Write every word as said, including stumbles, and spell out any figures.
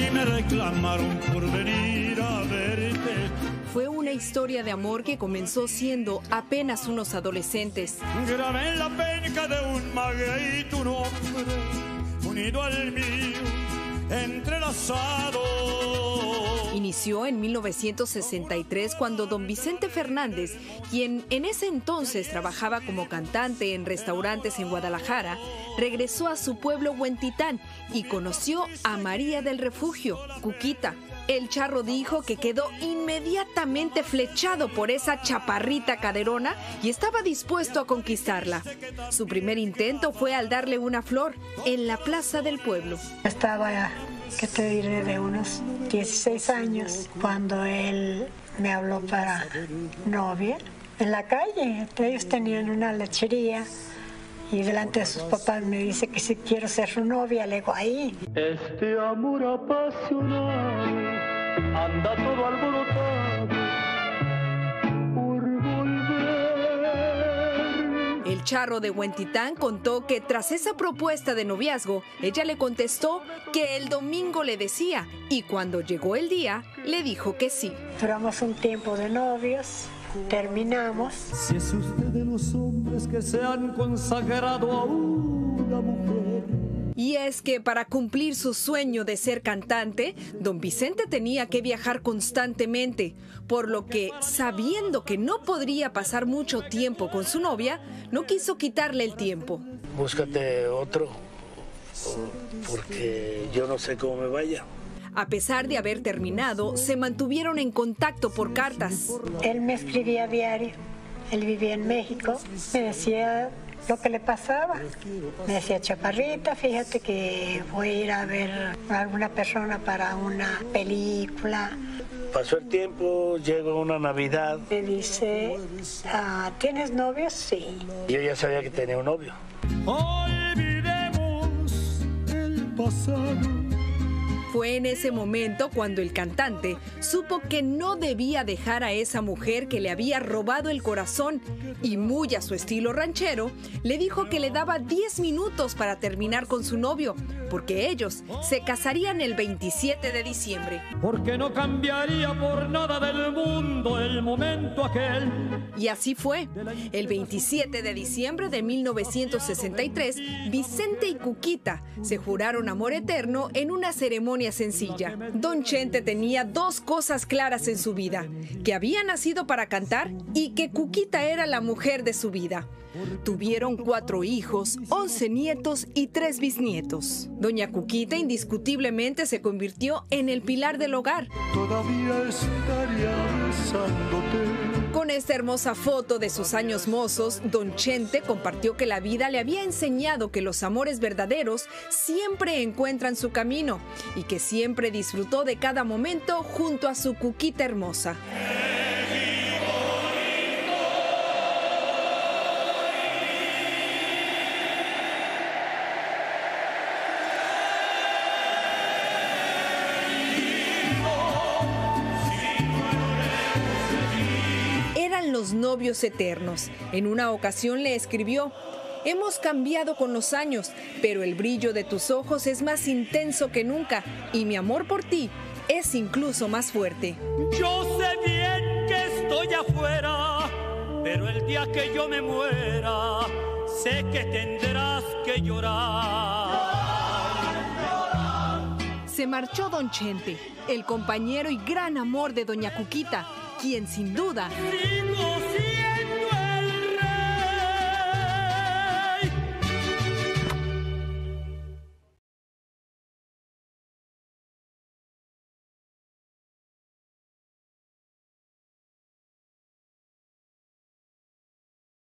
y me reclamaron por venir a verte. Fue una historia de amor que comenzó siendo apenas unos adolescentes. Grabé en la penca de un maguey tu nombre, unido al mío, entrelazado. Inició en mil novecientos sesenta y tres cuando don Vicente Fernández, quien en ese entonces trabajaba como cantante en restaurantes en Guadalajara, regresó a su pueblo Huentitán y conoció a María del Refugio, Cuquita. El charro dijo que quedó inmediatamente flechado por esa chaparrita caderona y estaba dispuesto a conquistarla. Su primer intento fue al darle una flor en la plaza del pueblo. Estaba, ¿qué te diré?, de unos dieciséis años cuando él me habló para novia en la calle. Ellos tenían una lechería y delante de sus papás me dice que si quiero ser su novia. Le digo, ahí. Este amor apasionado anda todo alborotado por volver. El charro de Huentitán contó que tras esa propuesta de noviazgo, ella le contestó que el domingo le decía y cuando llegó el día, le dijo que sí. Duramos un tiempo de novios, terminamos. Si es usted de los hombres que se han consagrado a una mujer. Y es que para cumplir su sueño de ser cantante, don Vicente tenía que viajar constantemente, por lo que, sabiendo que no podría pasar mucho tiempo con su novia, no quiso quitarle el tiempo. Búscate otro, porque yo no sé cómo me vaya. A pesar de haber terminado, se mantuvieron en contacto por cartas. Él me escribía a diario, él vivía en México, me decía lo que le pasaba. Me decía, chaparrita, fíjate que voy a ir a ver a alguna persona para una película. Pasó el tiempo, llegó una Navidad. Me dice, ah, ¿tienes novio? Sí. Yo ya sabía que tenía un novio. Olvidemos el pasado. Fue en ese momento cuando el cantante supo que no debía dejar a esa mujer que le había robado el corazón y, muy a su estilo ranchero, le dijo que le daba diez minutos para terminar con su novio, porque ellos se casarían el veintisiete de diciembre. Porque no cambiaría por nada del mundo el momento aquel. Y así fue. El veintisiete de diciembre de mil novecientos sesenta y tres, Vicente y Cuquita se juraron amor eterno en una ceremonia sencilla. Don Chente tenía dos cosas claras en su vida: que había nacido para cantar y que Cuquita era la mujer de su vida. Tuvieron cuatro hijos, once nietos y tres bisnietos. Doña Cuquita indiscutiblemente se convirtió en el pilar del hogar. Todavía estaría besándote. Con esta hermosa foto de sus años mozos, don Chente compartió que la vida le había enseñado que los amores verdaderos siempre encuentran su camino y que siempre disfrutó de cada momento junto a su Cuquita hermosa. Los novios eternos. En una ocasión le escribió: hemos cambiado con los años, pero el brillo de tus ojos es más intenso que nunca y mi amor por ti es incluso más fuerte. Yo sé bien que estoy afuera, pero el día que yo me muera, sé que tendrás que llorar. Se marchó don Chente, el compañero y gran amor de doña Cuquita, quien sin duda Sigo siendo